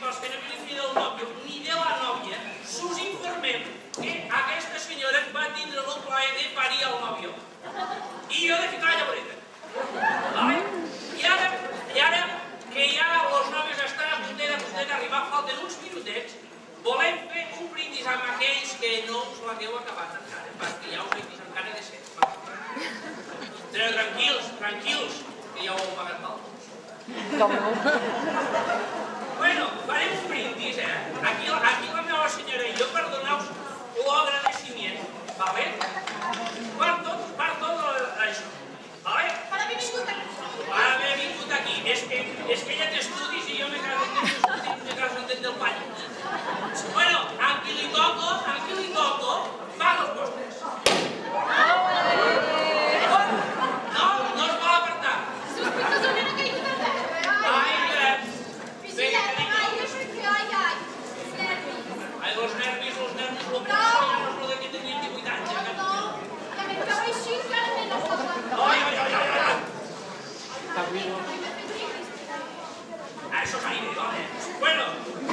pels que no havien ni del nòvio ni de la nòvia, us informem que aquesta senyora va tindre el plaer de parir el nòvio. I jo de ficar la llavoreta. I ara que ja els nòvios estan a punt d'arribar, falten uns minutets, volem fer un brindis amb aquells que no us l'hagueu acabat encara, perquè ja us he vist encara de set. Però tranquils, que ja ho heu pagat mal. Bueno, farem un brindis, Aquí la meva senyora i jo per donar-vos l'agradeciment, vale? Per tot això, vale? Per haver vingut aquí. Per haver vingut aquí. És que ella té estudis i jo me caso en del pany. Bueno, a qui li toco, paga els postres. No es vol apartar. Sospitosament ha caigut a terra. Ai, Vigilem, aire, perquè ai, els nervis, lo que ja no és el que teníem 18 anys. no, que m'he quedat així, clarament no està aguantant. Ai. Això és aire, vale? Bueno,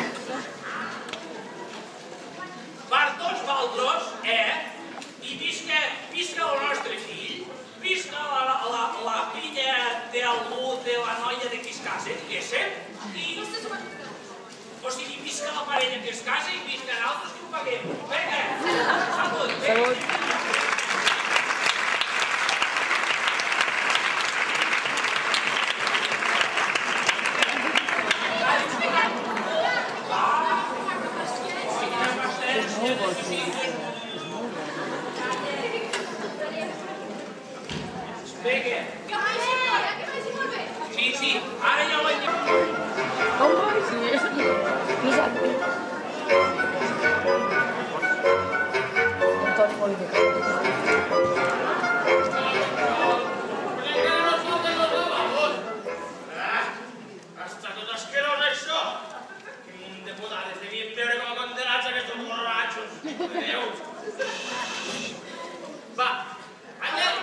per tots vosaltres, i visca el nostre fill, visca la filla d'algú, de la noia de qui es casa, diguéssim, o sigui, visca la parella que es casa i visca nosaltres que ho paguem. Vinga, salut! Salut! Que vagi molt bé. Sí, ara ja ho he dit. Està tot asquerós, això! Que munt de putades devien veure com a condenats aquests borratxos! Déus! Va, anem!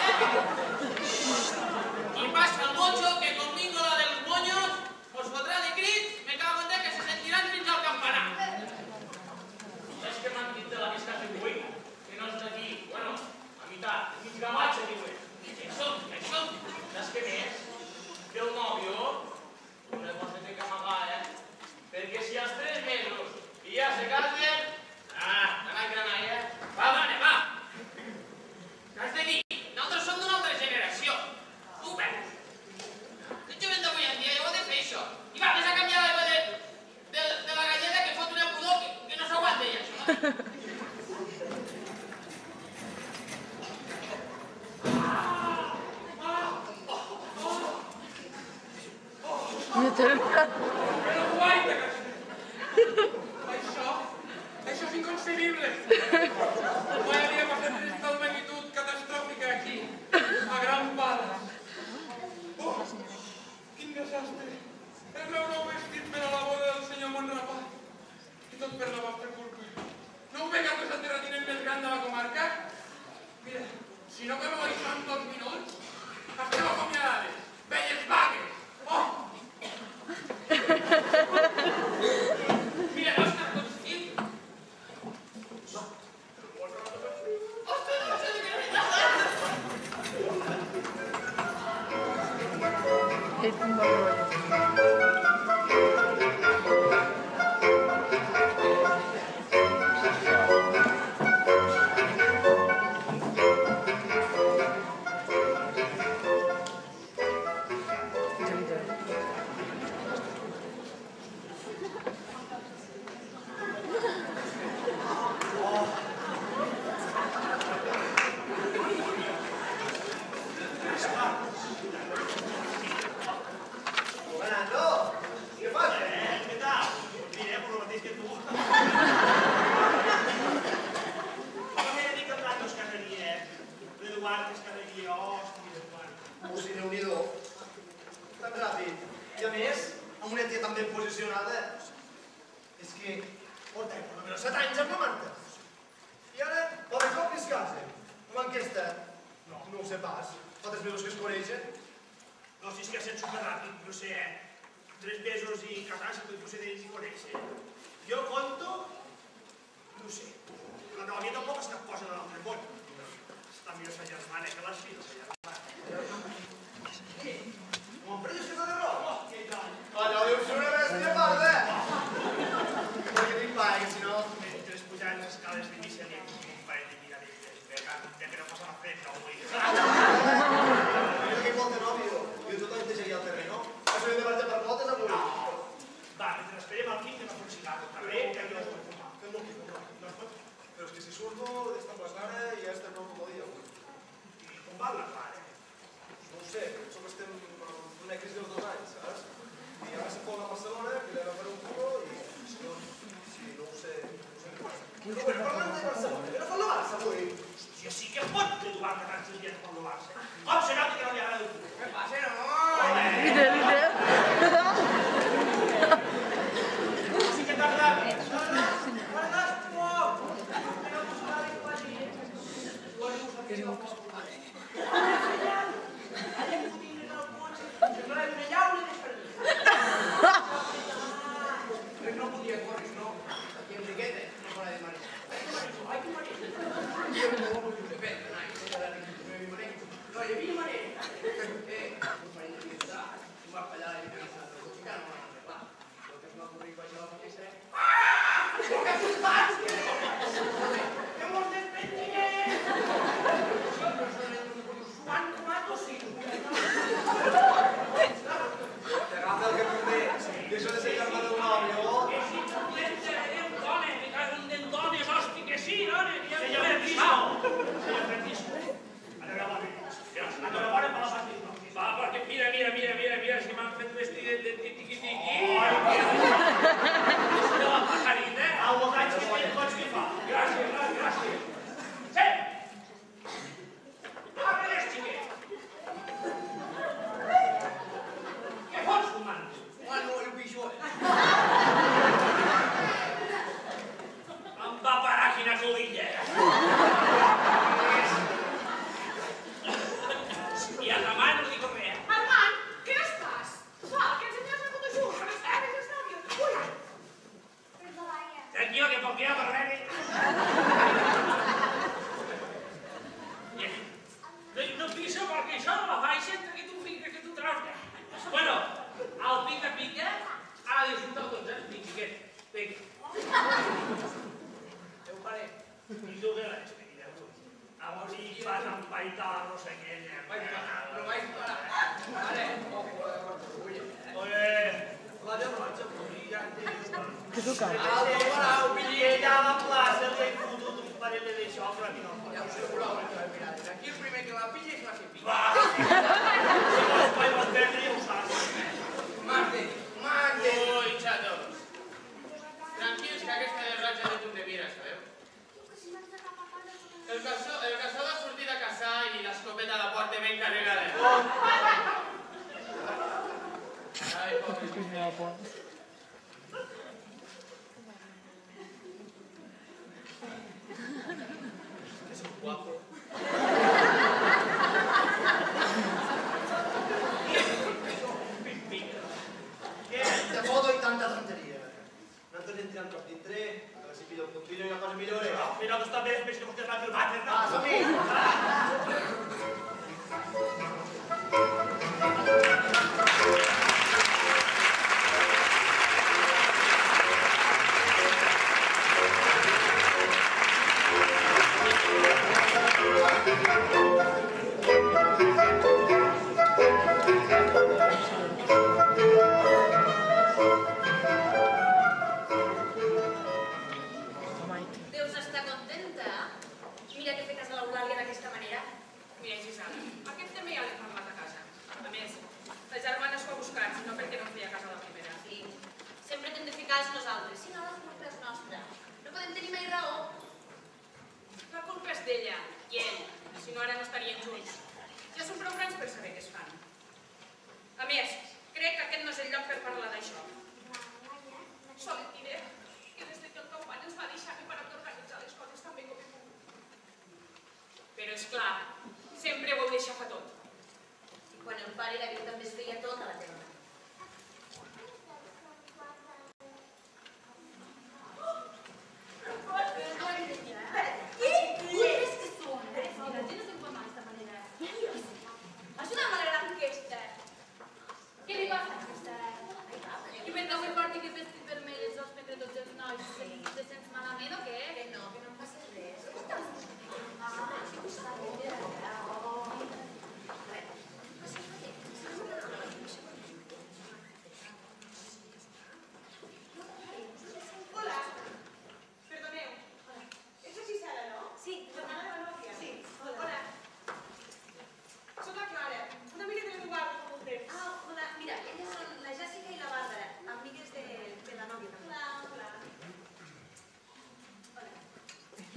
I passa el mocho que conmigo la dels moños os fotrà de crits, me cago en Déu que se sentiran fins al campanar! Saps què m'han dit de la visca que vull? Que no és d'aquí, bueno, a meitat, mig gamatxa, diuen. Això, saps què més? Que el nòvio una cosa té que amagar, perquè si als 3 mesos i ja se casen, d'anar granalla, va, dona, va! T'has de dir, nosaltres som d'una altra generació. Tu veus? El jovent d'avui en dia ja ho ha de fer, això. I va, vés a canviar l'aigua de la galleda que fot una pudor que no s'aguanta, ja, això. Però guaita, això és inconcebible. Mai havia passat tal magnitud catastròfica aquí, a Gran Pala. Quin desastre. El meu nou vestit per a la boda del senyor Montrapà. I tot per la vostra culpa. No ho veig que és el terratinent més gran de la comarca? Mira, si no acabeu això en 2 minuts, esteu acomiadades. Velles vagues. Mira, no està conscient. Ostres, no sé de què No, si és que ha estat superràpid, no sé, 3 mesos i casar-se, tot procedents i esperem al fin que no fos cigarro, també, que aquí no es pot fumar. Fem-lo aquí, fem-lo aquí. Però és que si surto, d'esta amb la Clara i ja estem el dia avui. I com va la Clara? No ho sé, penso que estem en una crisi dels 2 anys, saps? I ara se fot a Barcelona, que li agafaré un culo i, si no ho sé què passa. Però parlant de Barcelona, que no fa la Barça avui? Hòstia, sí que pot que tu vas tants dies per trobar-se. Com se nota que no li agrada el culo? Què passa, no? Sí que t'ha agradat. No podia córrer, no. Aquí Enriqueta, no para de marejar. Ai, que mareja. Jo no ho vull fer, no, hi havia manera. Un parell de dies d'edat, em va fallar la vida de la no m'han arreglat. El que es va ocurrir vaig a la mateixa. Què que fas? Que mos despentinguem! Això no és Joan Tomato, sí. T'agafa el que convé. I això de ser germà d'un home, o? Que si tu tens un dona, me cago en den dones, hosti, que sí, dona. Senyor Francisco! Senyor Francisco! Enhorabona per la partida. Va, perquè mira, si m'han fet vestir de tiqui-tiqui. De la pajarita. El bocaig que feien tots que fa. Gràcies. Sí! Abre les xiquet. Què fots fumant? Bueno, el pitjor. Em va parar quina codillera. I a la mà no dic res. Armand, ¿qué estás? Sal, que enseñas la fotoshoot, que está en el novio. Uy. Tranquilo, que poc dia parlaré. No piso perquè això no la faig entre que tu traus. Bueno, el pica-pica ha de disfrutar tots, xiquet. Vinga. Teu pare. I tu què l'has fet avui? Avui vas empaitar la no sé què. No vaig parar. Ara, Oye, La de roig, avui ja en tens. ella a la plaça li he fotut un parell d'això, però aquí no el ja ho sé, però mira, aquí el primer que la pilla és la que pilla. va! Si no es pot perdre, ja ho saps. Marte. Ui, xatos. Tranquils, que aquesta de ratxa de tu te mira, sabeu? El caçó va sortir a caçar i l'escopeta la porta ben carregada. Ai, pobre. És un guapo. Te foto i tanta tonteria. No ens entrant trop dintre, a veure si pillo el continu i la cosa millora. Mira, tu també després que vostè va fer el vàter, no? Ah, som-hi! Deus estar contenta? Mira que fetes a l'Eulàlia d'aquesta manera. Mira, Gisela, aquest tema ja l'he parlat a casa. A més, la germana s'ho ha buscat, no perquè no em feia cas a la primera. Sí, sempre t'hem de ficar els nosaltres. Si no, la culpa és nostra. No podem tenir mai raó. La culpa és d'ella i ell, si no ara no estarien junts. Ja són prou grans per saber què es fan. A més, crec que aquest no és el lloc per parlar d'això. Sol et diré que des que el teu pare ens va deixar que parat d'organitzar les coses també com he pogut. Però és clar, sempre ho heu deixat fa tot. I quan el pare era viu també es feia tot a la teva mà. ¿Quién crees que son? La gente no se informa de esta manera. Ayúdame a alegrar.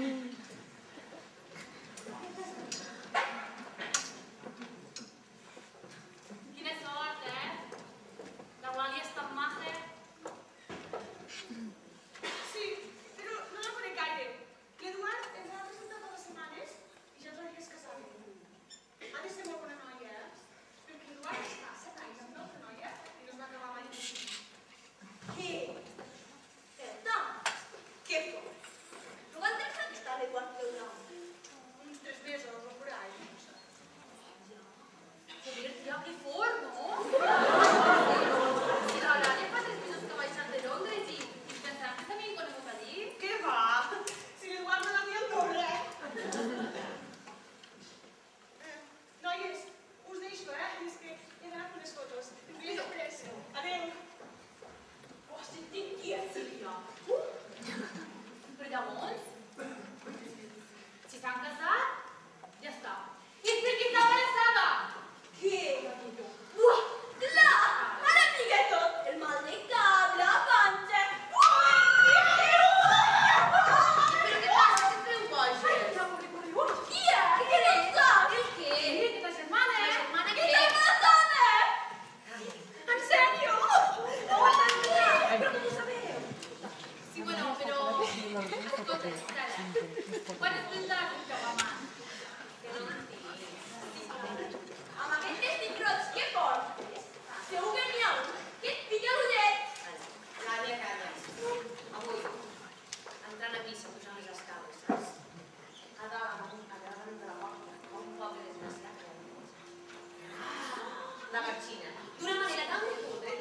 Quina sort, l'Eulàlia és tan maja. Sí, però no la conec gaire. L'Eduard ens ha presentat a les setmanes i ja ens ha dit que es casava. Ha de ser molt bona noia, perquè l'Eduard està 7 anys amb l'altra noia i no es va acabar mai de dir. Què? Perdó, què fos? No van pensar que està l'Eduard Feudal? Uns 3 mesos o por ahí. Joder, tia, que fort, no? Si l'Eulàlia fa 3 mesos que baixen de Londres i pensaran que també en conegut allí. Què va? Si l'Eduard no l'havia el doble. Noies, us deixo, és que he d'anar amb unes fotos. Tinc pressa. Adéu. Oh, sentit qui és, Sílvia? Però llavors, si s'han casat, ja està. I és perquè està embarassada! Què? Buah, clar! Ara digue tot! El mal de cap, la panxa... Però què passa? Que treu boges? Tia, què n'és? El què? Que ta germana? La germana Que què? està embarassada! En sèrio? No ho sabia! Però com ho sabeu? Sí, bueno, però... Escolta, Sara, quan es presenta la cuca, mamà? Que no m'entens. Amb aquest vestit roig que portes, segur que n'hi ha un que et pica l'ullet. Calla, calla. Avui, entrant a missa, posant les escales, saps? A dalt, de la porta, un pobre desgraciat. La gatxina. D'una manera tan cutre,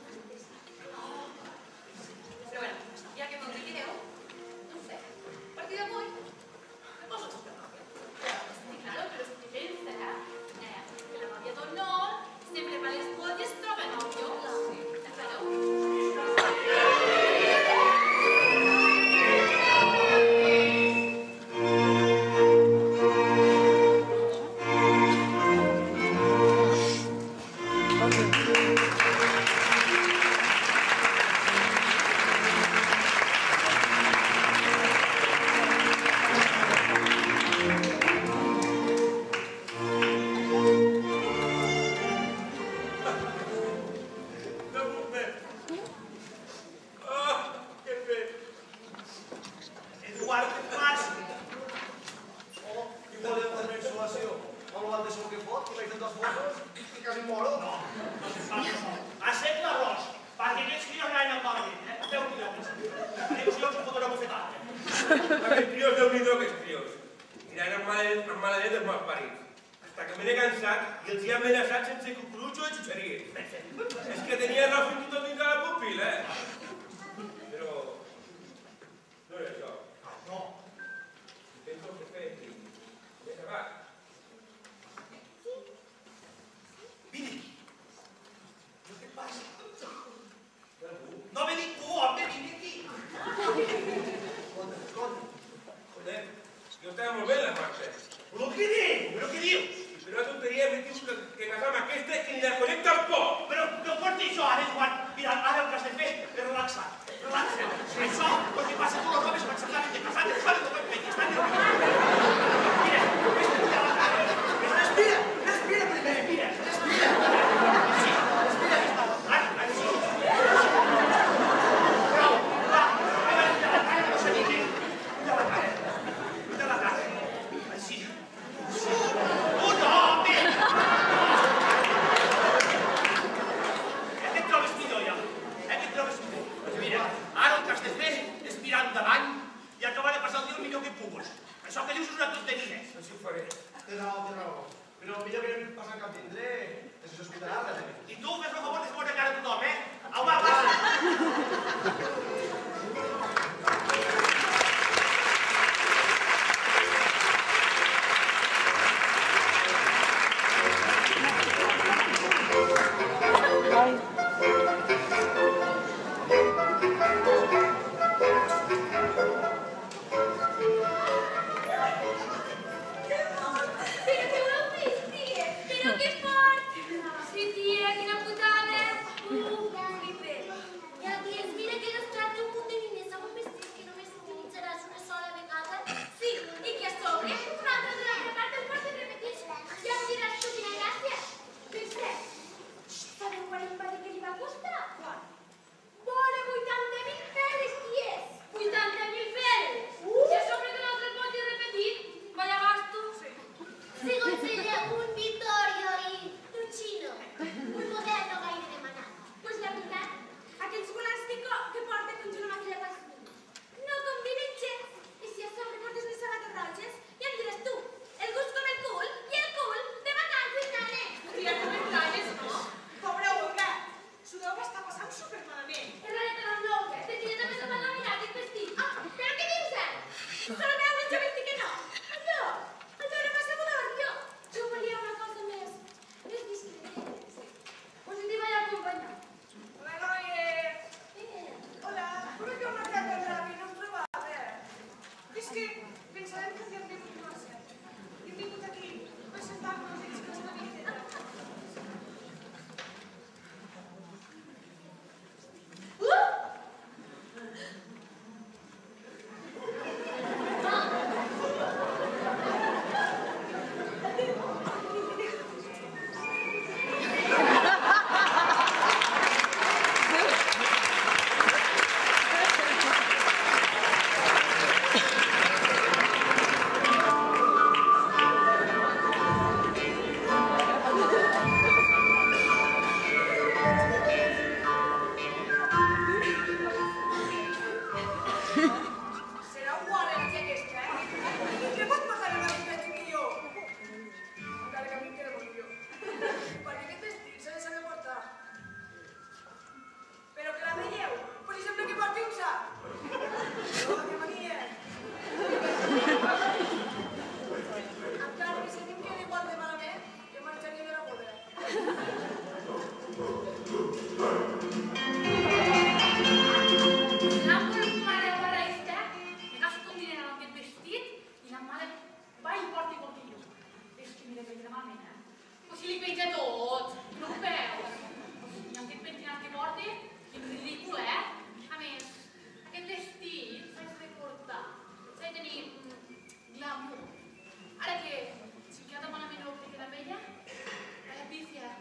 però bueno, ja que me'n liquideu, no ho sé. A partir d'avui, me poso super nòvia. Sí, claro, però si pensa, que la nòvia d'honor sempre va a les bodes i es troba nòvio. Ja sabeu? No puc més. Ah, què he fet? Eduard, què passa? Oh, igual he de tenir insolació. Amb el de sol que fot, i vaig tantes fotos i quasi moro. No se passa. Acep l'arròs, perquè aquests crios anaven amb malament, Déu-n'hi-do. Aquests crios em foten una bufetada. Aquests crios, Déu-n'hi-do, aquests crios. Mirant amb maladet els mals parits. Hasta que me n'he cansat i els hi ha amenaçat sense cucurutxo i xutxeries. És que tenia raó fins i tot dins de la pupil·la, Però... no era això. No. Penso que fer i... ja s'ha Vine aquí. Què te passa? No me dic tu, home, vine aquí. Escolta. Joder, jo estava molt bé en la marxa. Però què dius? Però què dius? Però una tonteria me dius que casar amb aquesta que ni la connecta al por. Però no pots dir això, ara, Eduard. Mira, ara el que has de fer és relaxar. Relaxa. Això, el que passa amb els homes quan s'acaben de casar, que saben com hem fet. Estan nerviosos. Mira, respira la cara. Respira primer. Respira. Sí, respira. Ara, sí. Prou, va. Mira la cara, no se digui. Mira la cara. Així. Un home! Què et trobes millor, ja? Què et trobes millor? Doncs mira, ara el que has de fer és mirar endavant i acabar de passar el dia el millor que puguis. Això que dius és una tonteria. Així ho faré. Té raó. Però millor que anem passant cap tindré, que s'hospitarà, també. I tu fes el favor de fer bona cara a tothom, Au, va, passa! Però que fort! Sí, tia, quina putada! Flipé. Ja, tia, mira que Serà un guare, la tia aquesta, I què pot passar en aquest vestit que jo? Encara que a mi em queda molt millor. Perquè aquest vestit s'ha de saber portar. Però que la veieu? Pues si sembla que porti un sac. Oh, que mania. Encara que si a mi em queda igual de malament, que marxaria de la boda. Si li penja tot, no ho veus? I amb aquest pentinat que porta, és ridícul, A més, aquest vestit s'ha de portar, s'ha de tenir glamour. Ara que, si queda malament el que queda vella, a la pícia.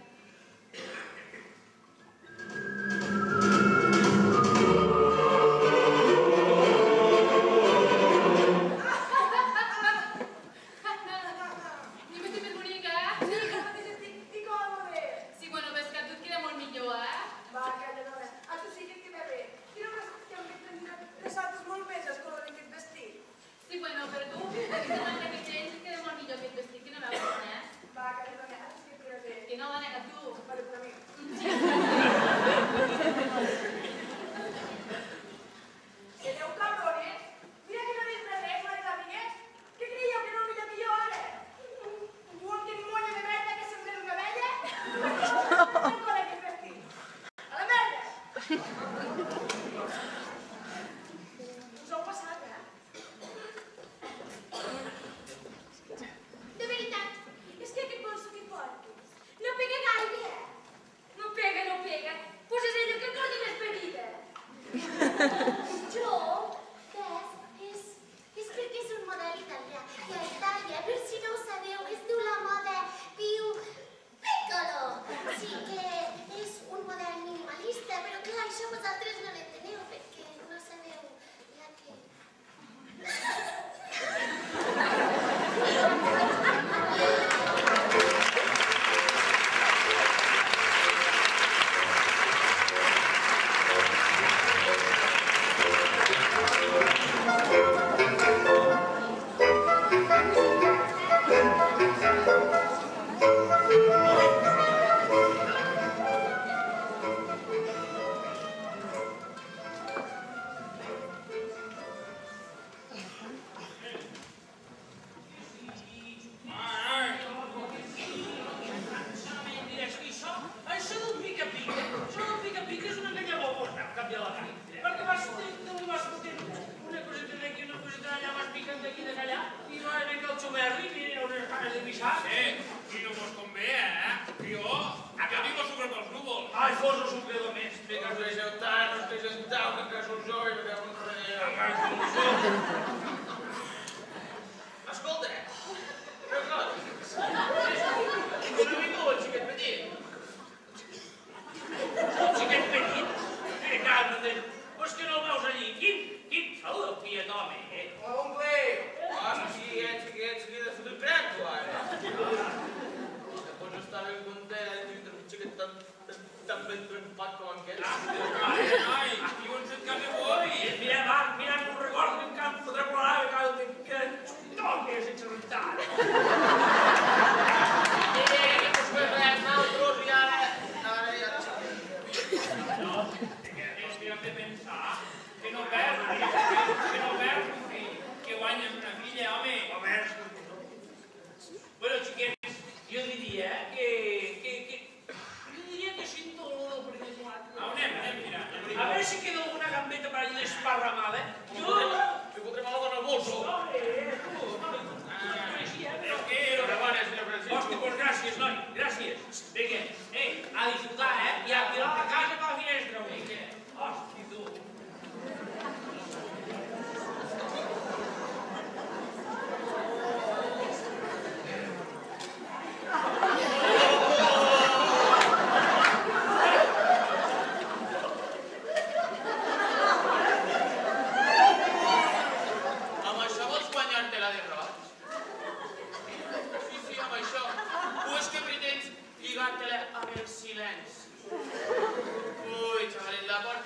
Lligar-te-la amb el silenci. Ui, xavaleta,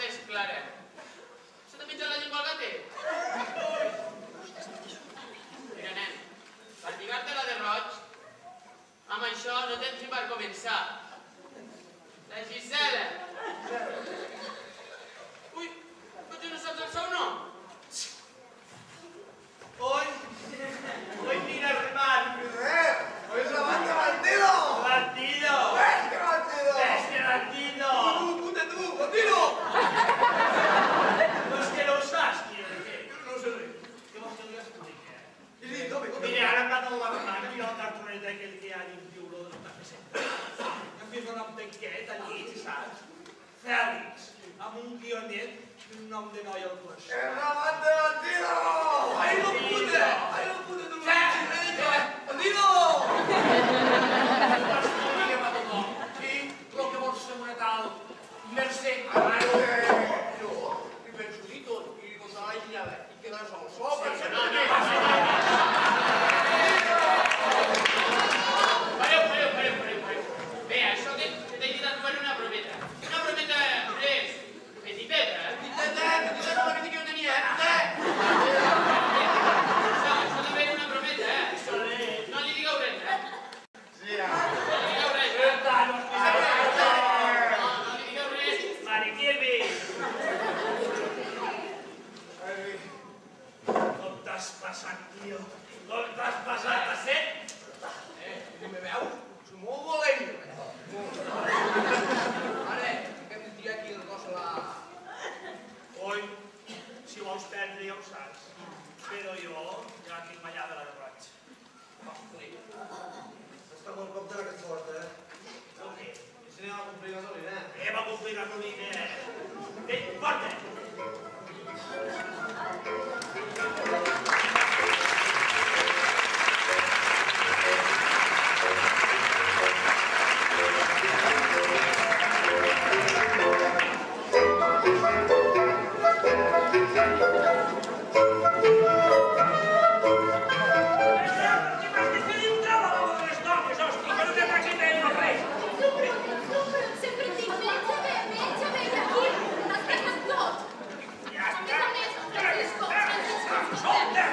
de noi al curs. Relat de Latino! Ai, no pude! Ai, no pude! Latino! Sí, lo que vols ser monetal. Mercè. Jo, li penso dir tot, i posar la llave, i quedar sol. Pareu. Bé, això que t'he dit a tu era una brometa. Una brometa, res, petiteta, Petiteta, la que jo tenia, Això també era una brometa, No li digueu res, Sí, No li digueu res, No li digueu res. Mariquirvi! Com t'has passat, tio? Com t'has passat, a set? ni me veu? Soc molt valent. Ara, que em diria aquí el cos a la... Oi, si vols perdre ja ho saps. Però jo ja tinc mallada la de roig. Està molt cop de aquest fort, El què? I si anem a complir gasolina, Va complir gasolina. Porta! Sempre et dic, menja bé, i aquí has passat tot. A més, Francisco, és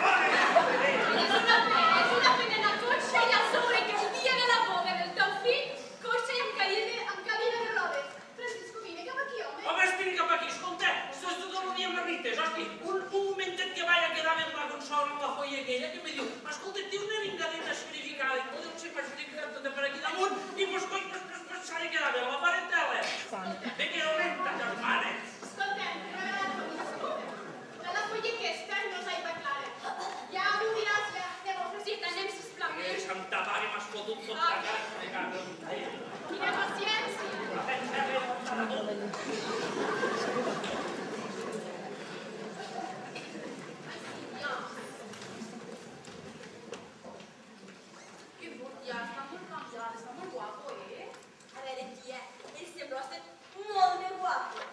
una pena en el cotxe i a sobre que el dia de la boda del teu fill, cotxe i amb cabina de rodes. Francisco, vine cap aquí, home. Home, esperi cap aquí, escolta, estàs tot el dia amb rites, hosti, un momentet que vaig a quedar amb la consola amb la folla aquella que me diu, escolta, té una ringadeta esferificada i podeu ser perjudicada tota per aquí damunt i pues s'ha de quedar bé la parentela. De que dolenta, germanes. Escolta'm, Francisco, la folla aquesta no s'ha clara. Ja ho diràs de vos. Sí, anem, sisplau. Santa Pare, m'has fotut tot la cara. Quina paciència. Que bon, ja està molt canviat, està molt guapo, A veure, tia, ell sembla ser molt de guapo.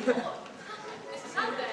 Que se salta,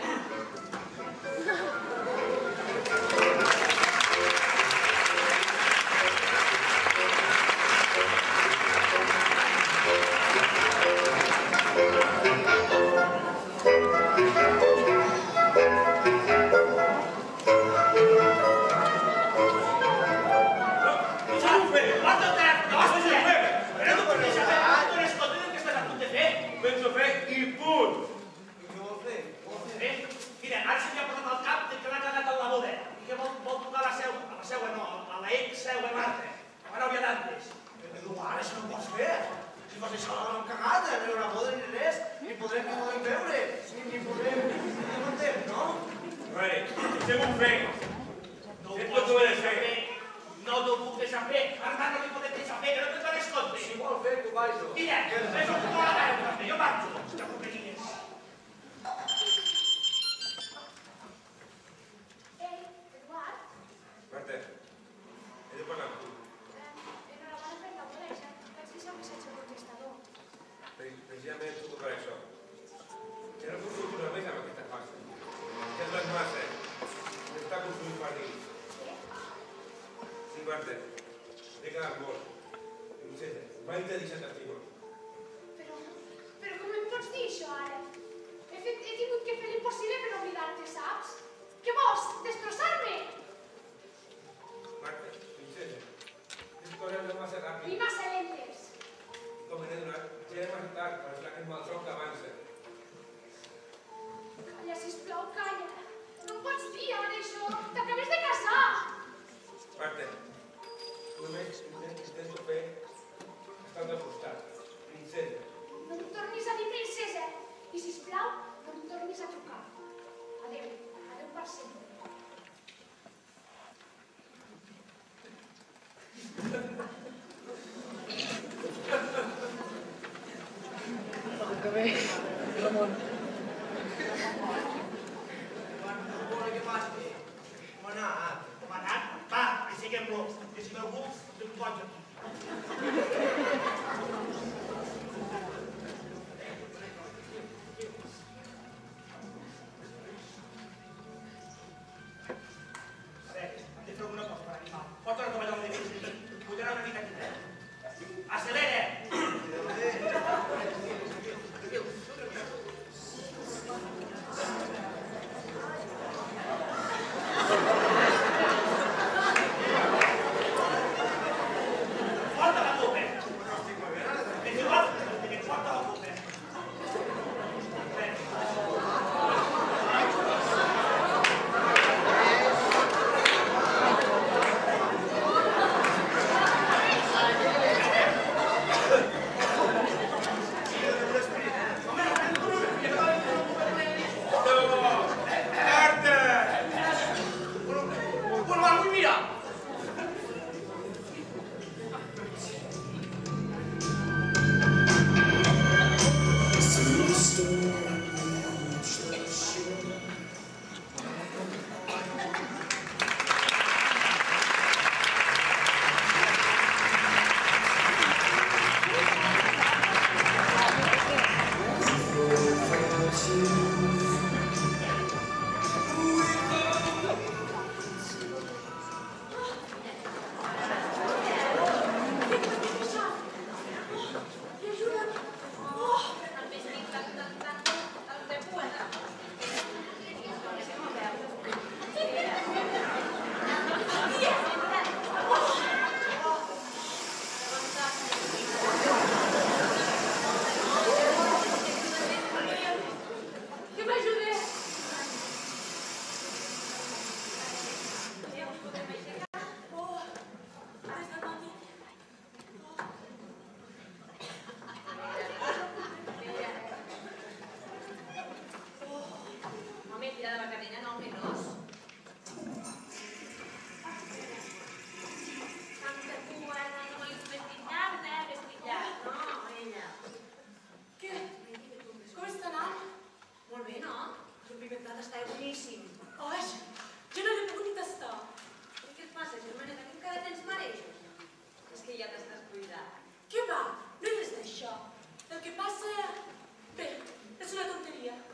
Què va? No és d'això. El que passa... Bé, és una tonteria.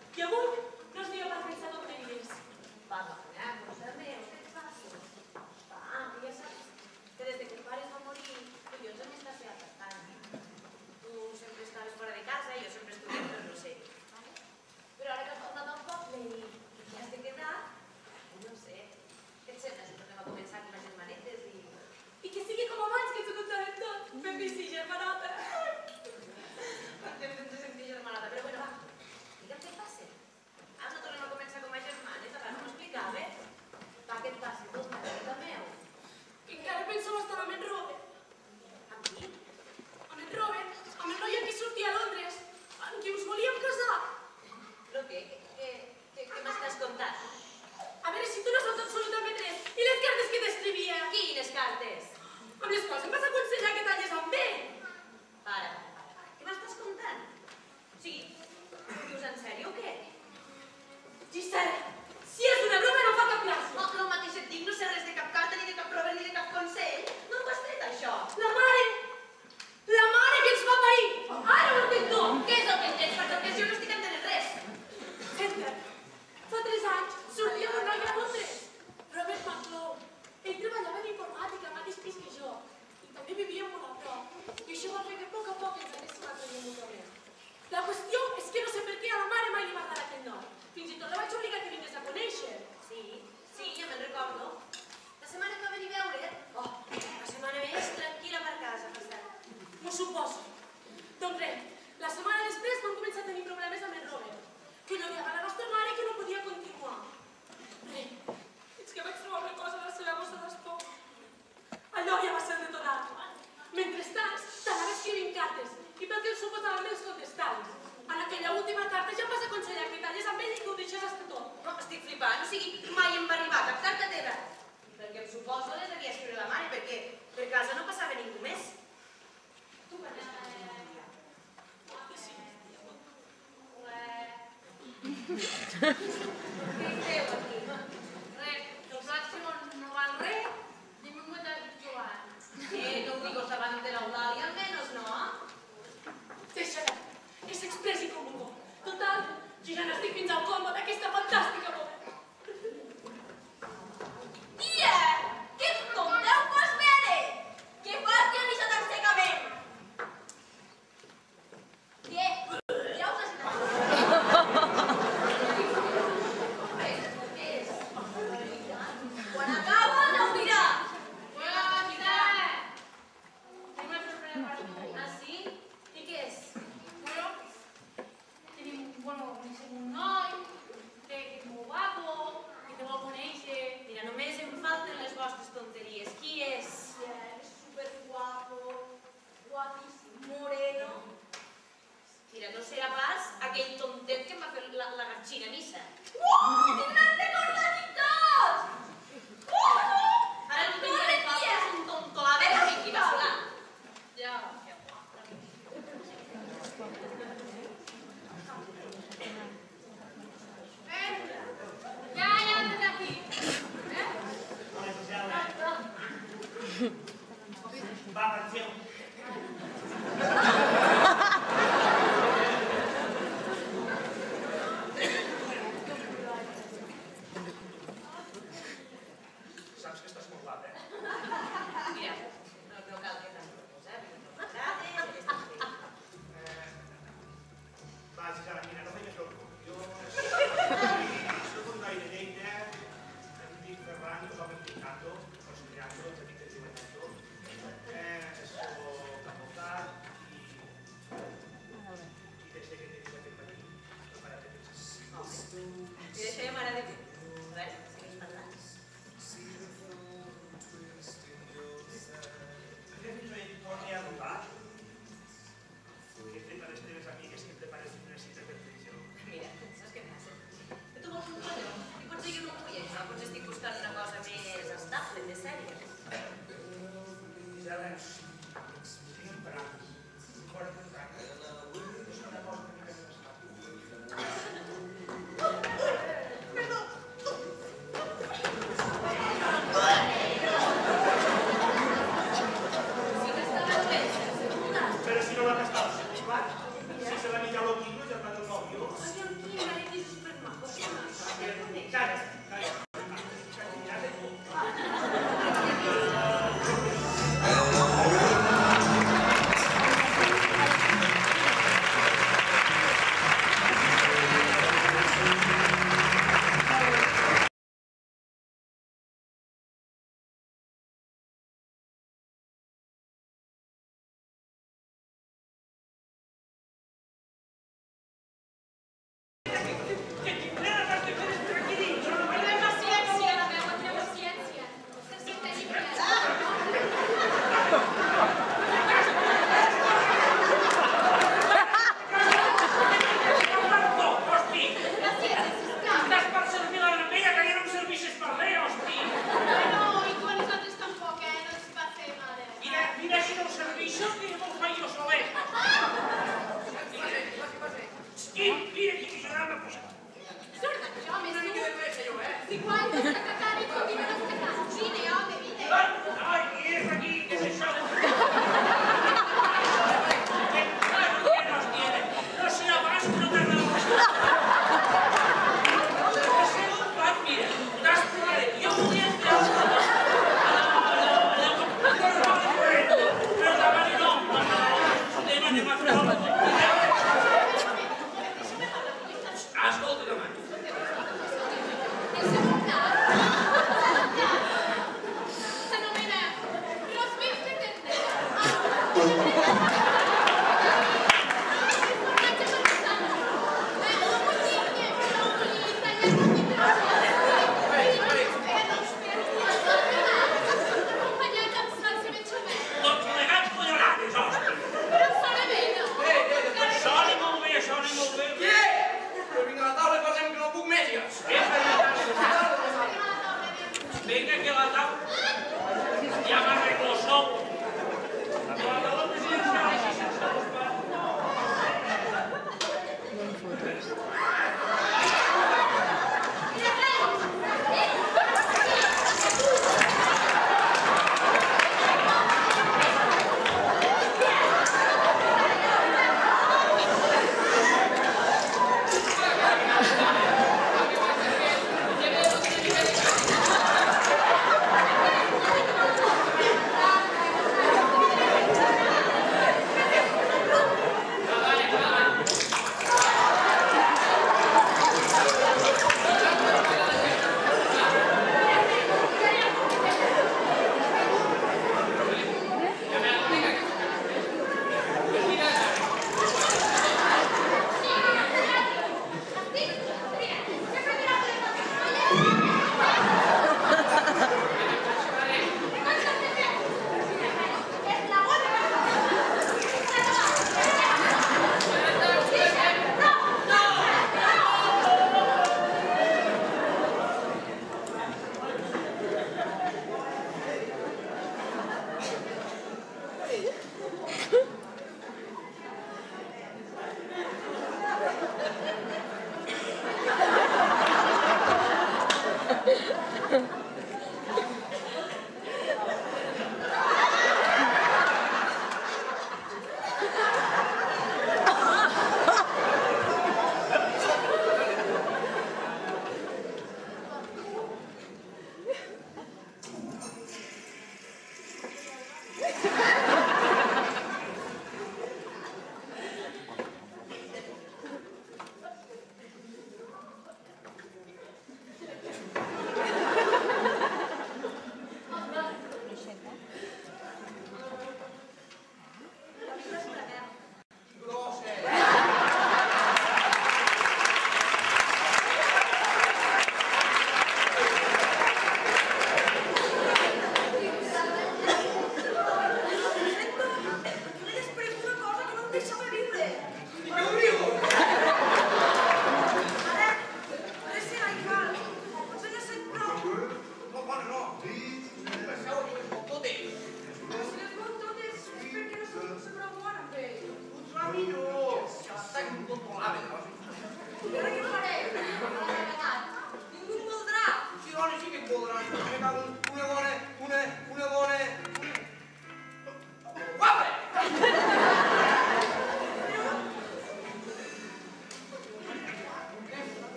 Què hi feu aquí? Res, que els accions no val res, ni m'ho m'ha Joan. No ho digo davant de l'Eulàlia, almenys, no? Deixa-la, que s'expressi com vulgui. Total, jo ja n'estic fins al colmo d'aquesta fantàstica boda. Tia, què escolteu pas veure? Què fas que han deixat secament? Què? Ja us quan acaba, no ho dirà. Hola, mira! Tenim una sorpresa per tu. Ah, sí? I què és? Bueno, coneixem un noi, que és molt guapo, que te vol conèixer. Mira, només em falten les vostres tonteries. Qui és? És superguapo, guapíssim, moreno. Mira, no serà pas aquell tontet que em va fer la gatxina a missa. Que n'han recordat i tot! Ara no tinc que faltes un tontolada que vingui a solar. Ja. Ja, entres aquí. Hola, Gisela. Va, atenció. Saps que estàs molt guapa, Mira, no cal que t'enroques, no m'agrades, Va, Gisela, mira, no faig loco. Jo soc un noi de Lleida, em dic Ferran, us home pintando, considerando, els amics de Juventudo. Soc advocat i des que teniu aquest matí, no para de pensar. I d'això ja m'agrada dir. A veure, segueix parlant. Què fins avui torni a robar? Que he fet a les teves amigues que em prepares una cita per televisió. Mira, saps què passa? Que tu vols un colló i potser jo no ho vull això, potser estic buscant una cosa més estable, més sèria. Gisela, tinc un prat, un quart de prat. És una cosa que m'he passat. Sí que estava bé, Però si no la gastava, clar, si se la mitja lo quilo, ja el nòvio. aviam, quin mare que és supermaco. Calla, calla. Calla, tu.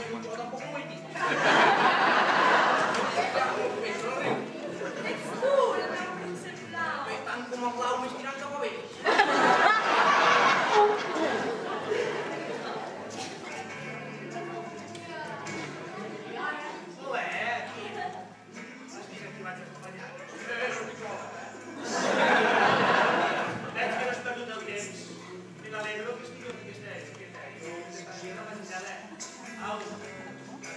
jo tampoc no ho he dit. Ets tu, el meu príncep blau. Bé, tant com el blau m'és tirant cap a vell. Molt bé, aquí. Has vist aquí vaig acompanyar. Veig que no has perdut el temps. Me n'alegro que estigueu en aquesta etiqueta. Jo m'estaria de menjada. Au,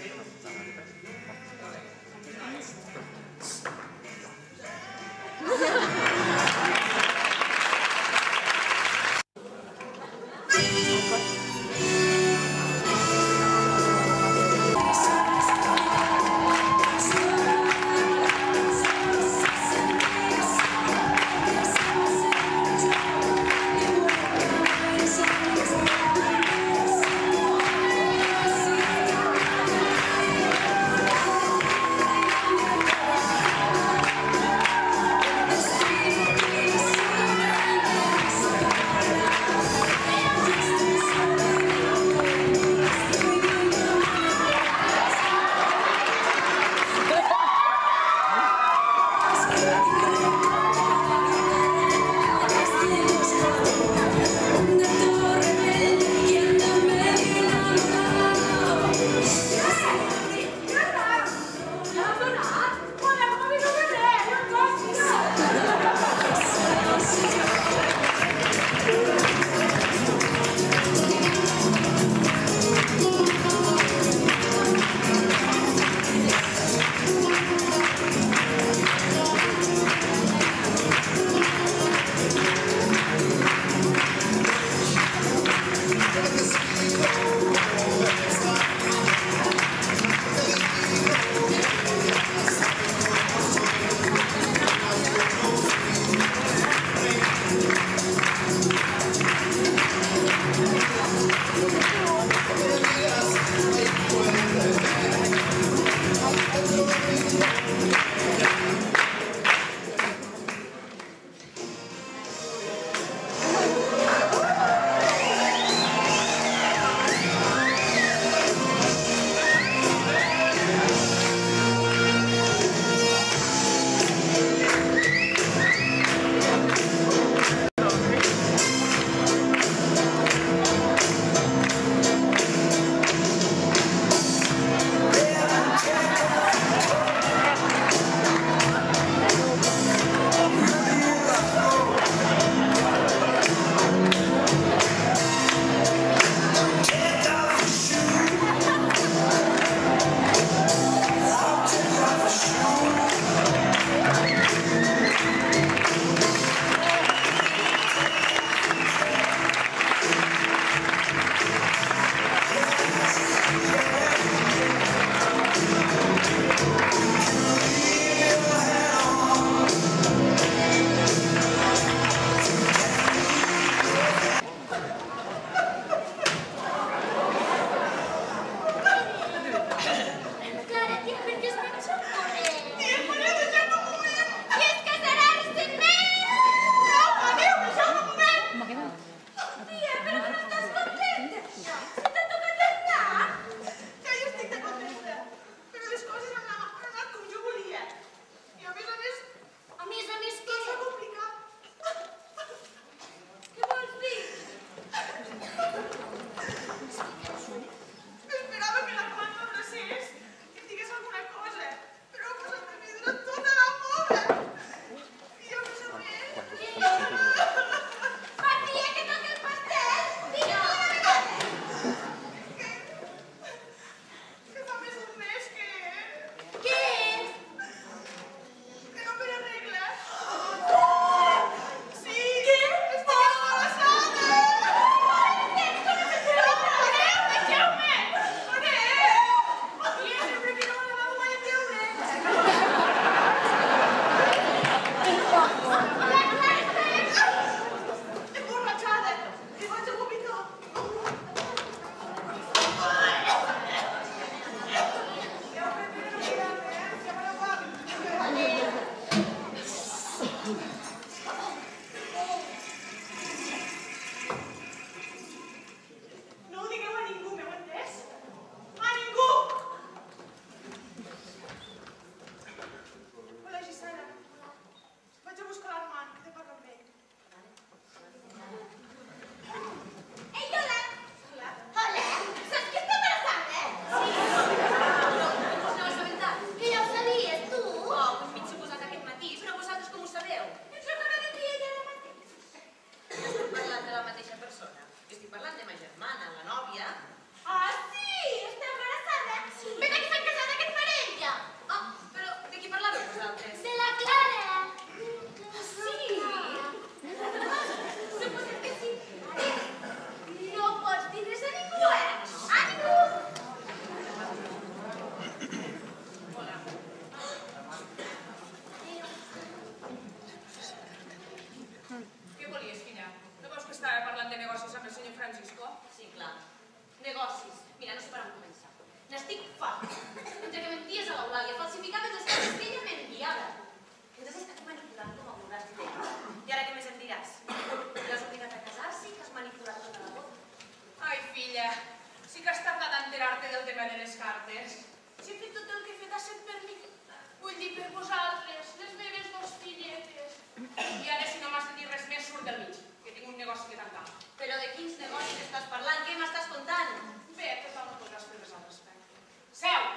el tema de les cartes? Si he fet tot el que he fet ha set per mi. Vull dir, per vosaltres, les meves dos filletes. I ara, si no m'has de dir res més, surt del mig, que tinc un negoci que tancar. Però de quins negocis estàs parlant? Què m'estàs contant? Bé, tothom no podràs fer res al respecte. Seu!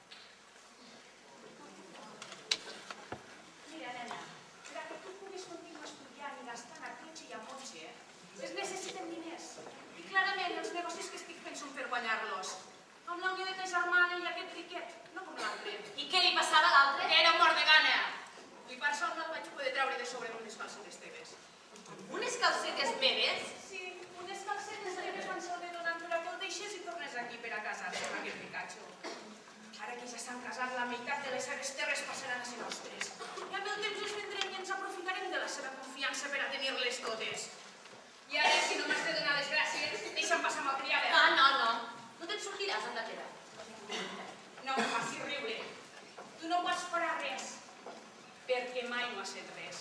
Mira, nena, perquè tu puguis continuar estudiant i gastant a tretxe i a motxe, es necessiten diners. I clarament els negocis que estic fent són per guanyar-los. Amb la unió de ta germana i aquest riquet, no com l'altre. I què li passava a l'altre? Era un mort de gana. I per sort no el vaig poder treure de sobre d'unes calcetes teves. Unes calcetes meves? Sí, unes calcetes teves van ser donant per a que el deixés i tornés aquí per a casar-se amb aquest ricatxo. Ara que ja s'han casat, la meitat de les seves terres passaran a ser nostres. I amb el temps es vendrem i ens aprofitarem de la seva confiança per a tenir-les totes. I ara, si no m'has de donar les gràcies, deixa'm passar amb el criat. No. No te'n sortiràs amb la teva. No em facis riure. Tu no pots parar res, perquè mai no has fet res.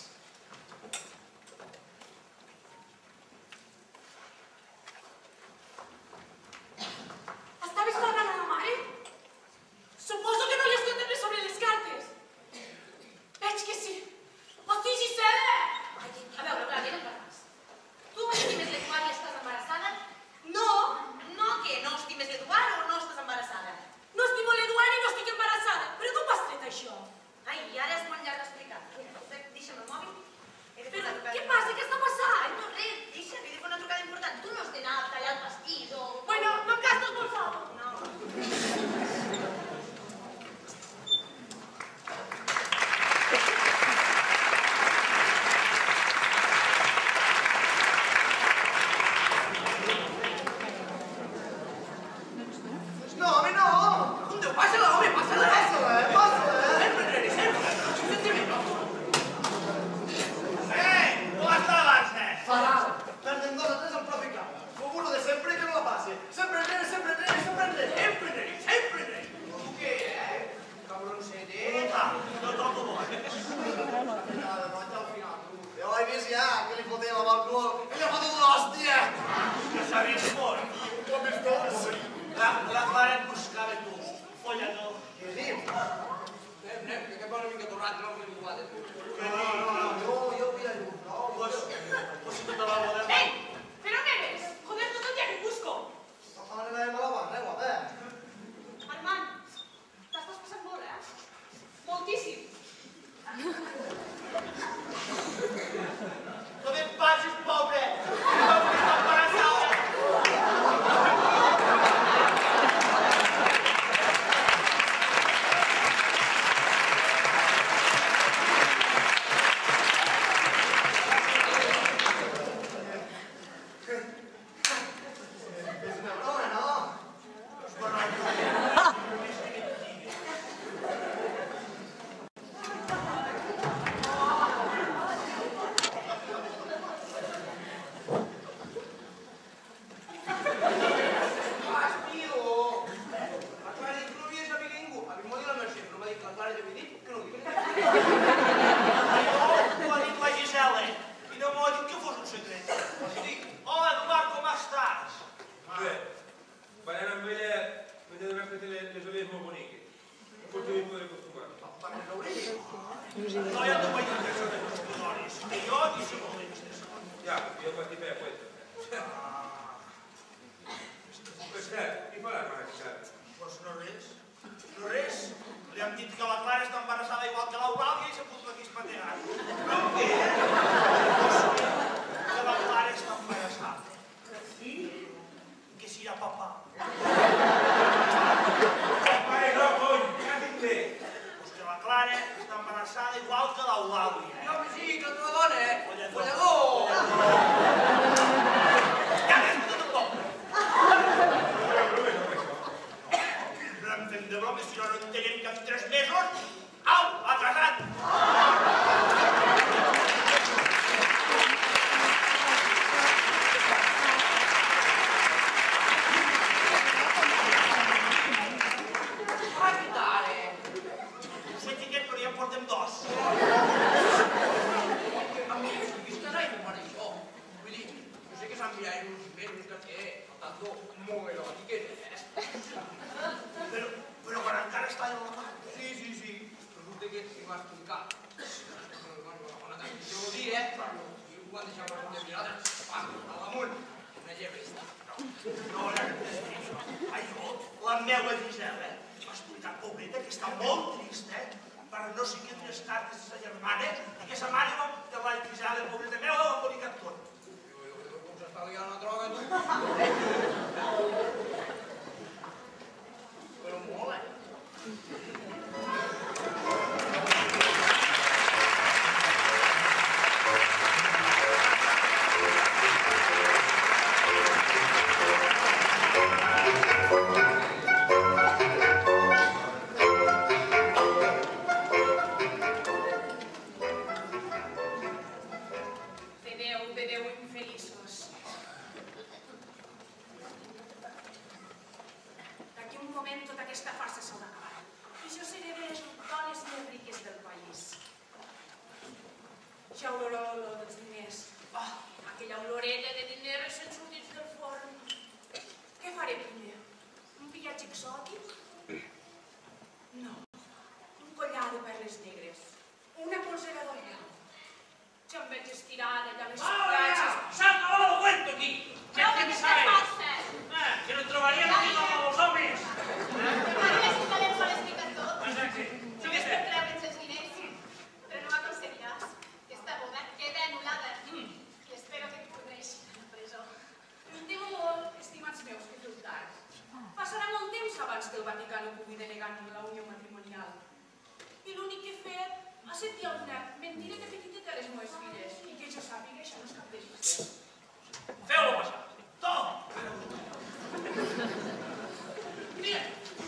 Estaves parlant a la mare? Suposo que no li has contat res sobre les cartes. Veig que sí. O sí, Gisela! A veure, clar, què no parles? Tu estimes l'Eduard i estàs embarassada? No, Que no estimes l'Eduard o no estàs embarassada? no estimo l'Eduard i no estic embarassada. Però d'on vas tret això? Ai, i ara és molt llarg d'explicar. Deixa'm el mòbil. Però què passa? Què està passant? Ai, no, res, deixa, que he de fer una trucada important. Tu no has d'anar a tallar el pastís o... Bueno, no em gastes por favor. No. No, home, no! ¿Dónde? Pásala, home, pásala! Pásala! Sempre, sempre! Com està abans, Fatal! Perden 2 o 3 al propi camp. Com uno de sempre que no la passe. Sempre enrere, sempre enrere, sempre enrere! Sempre enrere, sempre enrere! Tu què, cabroncete? No toco bo. Nada, no, hasta al final. Ja ho he vist ja, que li fotia la balcó. Ell ha fotut l'hòstia! Ja sabies molt. Com és tot? La Clara et buscava tu, follador. Què dius? Anem, que aquest va una mica torrat, no? Que igual. No, jo havia dit, no. Pues si tota la boda... Ven, però què ves? Joder, tot el dia que busco. Ara anem a la barra, guapa. Armand, t'estàs passant molt, eh? Moltíssim. No te'n passis, pobre! No vull estar embarassada! És una broma, no? Ho ha dit la Gisela, i no m'ho ha dit que fos un secret. Hola, Eduard, com estàs? Bé, ballant amb ella m'he de donar que té les orelles molt boniques. No pot tenir poder acostumar. No hi ha de guanyar que són els dones, ni jo ni si molestes. Ja, jo m'estic fent cuenta. Pues clar, què fa la mare Gisela? Pues no res, no res. Li han dit que la Clara està embarassada igual que l'Eulàlia i s'ha fotut aquí espategant. Però què? Que la Clara està embarassada. I que si hi ha papà. Pare, no, cony, ja tinc bé. Pues que la Clara està embarassada igual que l'Eulàlia. No, home, sí, que tu la dona, eh? Follador! Ja m'has fotut un poble. No em fem de broma, si no entenem que en 3 mesos... Au, ha casat! Ai, què tal, eh? No sé xiquet, però ja en portem 2. A mi, és que no per això. Vull dir, jo sé que s'han mirat uns mesos que té, tanto molt eròtiques, eh? Gisela m'ha explicat, pobreta, que està molt trista, per no seguir les cartes de sa germana i que sa mare de la Gisela, pobreta meva, ho ha embolicat tot. Com s'està liant la droga, tu? Però molt, eh? Bebeu infeliços. D'aquí un moment tota aquesta farsa s'haurà d'acabar. I jo seré de les dones més riques del país. Ja oloró dels diners. Oh, aquella oloreta de diners recent sortits del forn. Què faré primer? Un viatge exòtic? No. Un collar de perles negres. Una polsera d'orella. Ja em veig estirada allà a les platges. ¡Se ha acabado el cuento aquí! No, ¿Quién ¿qué sabe? pasa? Que nos trobarían aquí con los hombres. Maria, si te l'ho explicat tot. Exacte. Només per treure'ns els diners. Però no ho aconseguiràs. Aquesta boda queda anul·lada. I espero que et correixi a la presó. Temo molt, estimats meus, que feu tard. Passarà molt temps abans que el Vaticà no pugui denegar la unió matrimonial. I l'únic que he fet ha set dir una mentireta petiteta a les meves filles. I que jo sàpiga, això no és cap desig. Feu-lo passar. Tot! Mira.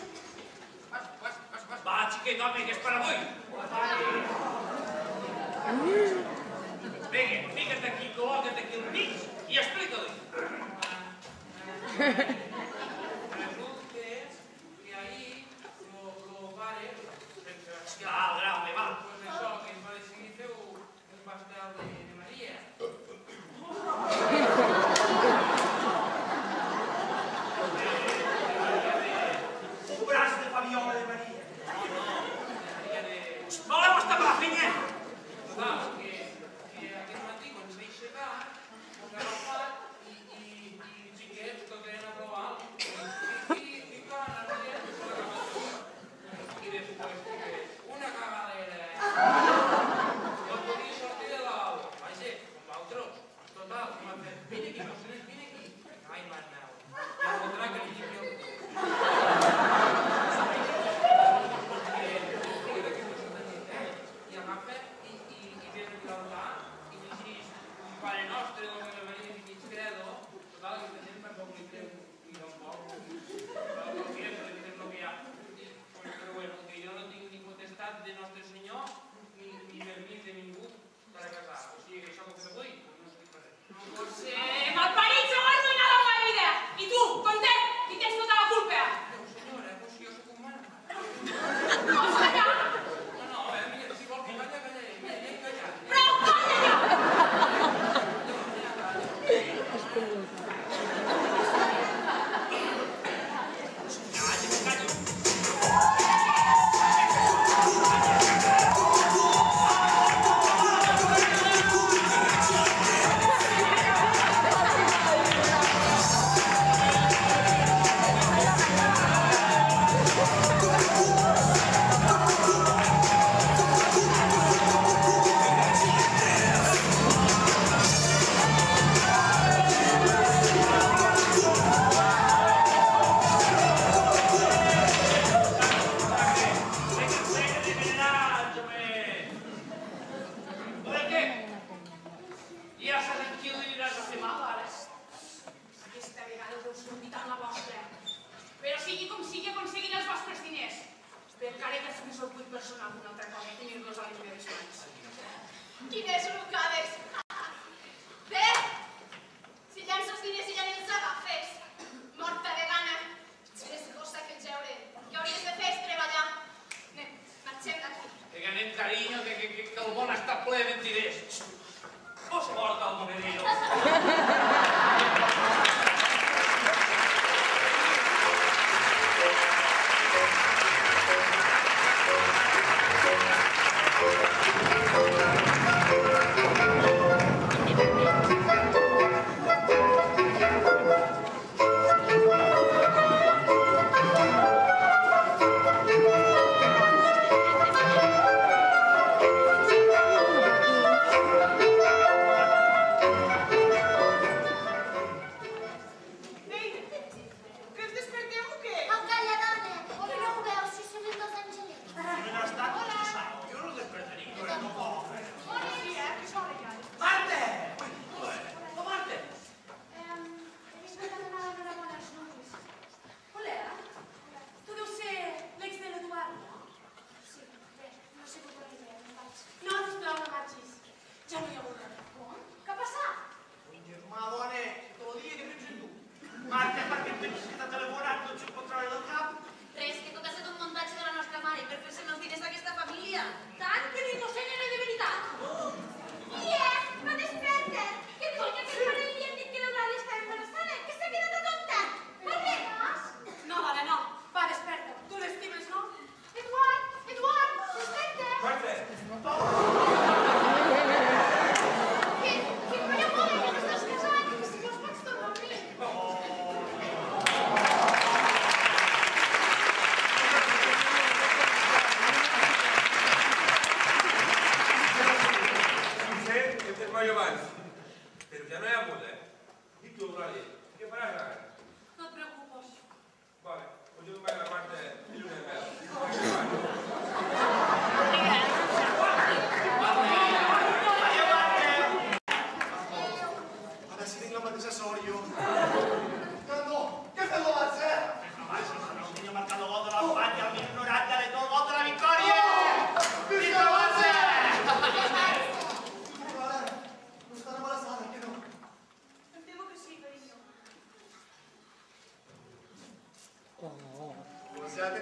Va, xiquet, home, que és per avui. Vinga, fica't aquí, col·loca't aquí al mig i explica-li. Resulta que ahir lo pare, sense acció, Home, va. pues això, que ens va decidir fer un pastel de Maria. Un braç de paviola de Maria. Maria de... Voleu estar per la finya? Total, que aquest matí, quan s'ha aixecat, s'ha agafat i xiquets, tot eren a provar. I ficant a Maria, s'ha agafat. I després, una cagadera. No podia sortir de l'aula. Vaja, com l'altre. Total, m'ha fet, vine aquí, Rosalés, vine aquí. Ai, man meu. I em fotrà que li dic jo. I agafa i ve a l'altar i llegís un Pare Nostre, el que Maria Fiquits Credo, total, que aquesta gent per poc li creu i no poc. Total, no que és el que hi ha. Però bueno, que jo no tinc ni potestat de Nostre Senyor ni permís de ningú per a casar. O sigui que això que fem avui, no estic per res. No pot ser. Malparit, s'ha arruïnat la meva vida. I tu, content? Qui tens tota la culpa? No, senyora, però si jo soc humana. Vols callar? No, mira, si vol que calla, callaré. Mira, ja he callat. Prou, calla ja! Quines rucades! Bé, si llenço els diners i ja ni els agafes, morta de gana, eres cosa que jeure. Que hauries de fer és treballar. Anem, marxem d'aquí. Que anem, carinyo, que el món està ple de mentiders. Vos porta el monedero.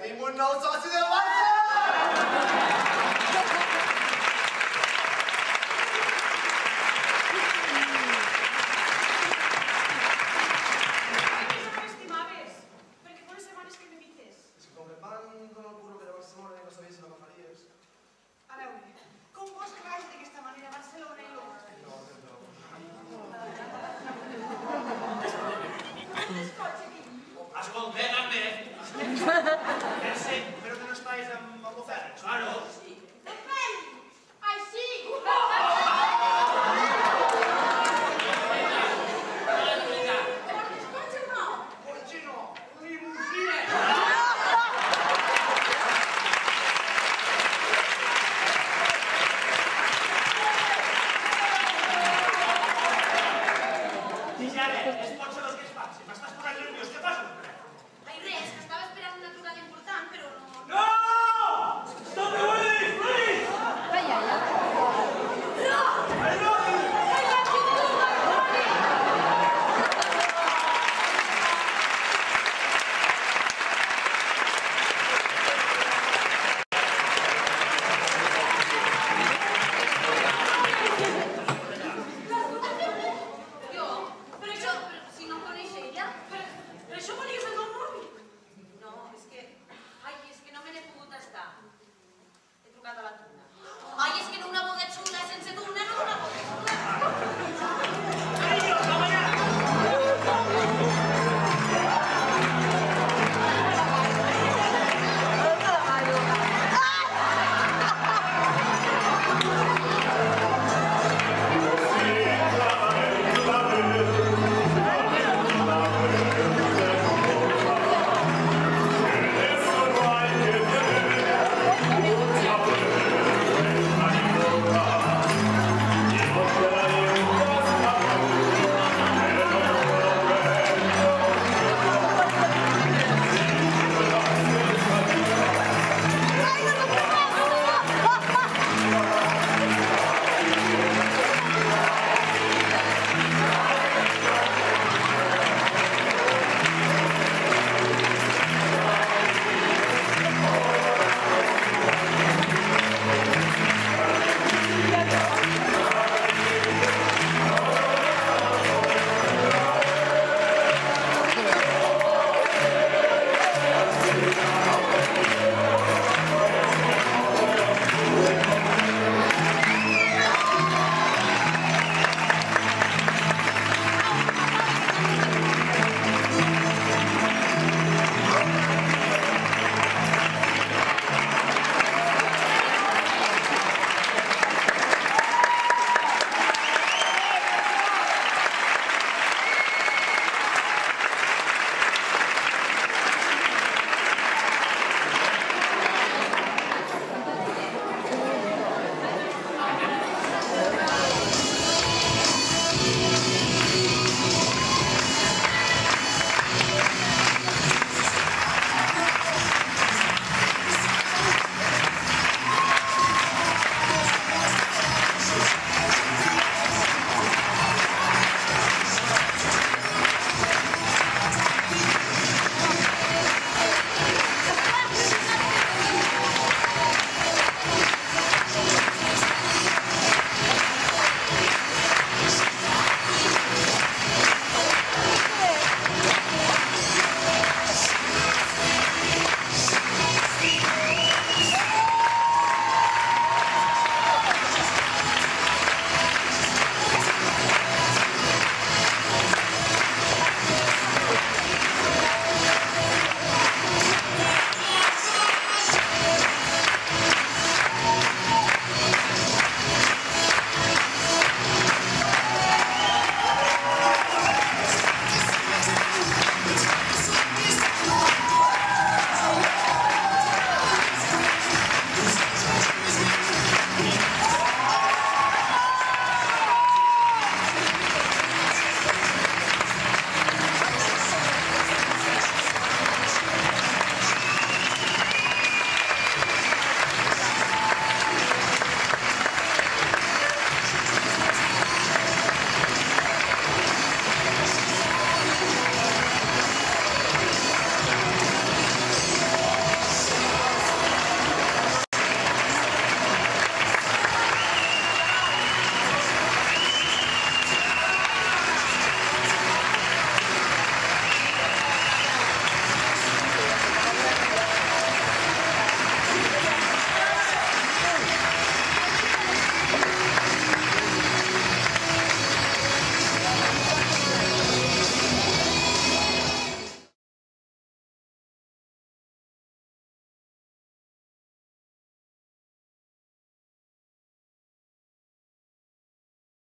Tenim un nou soci del Barça!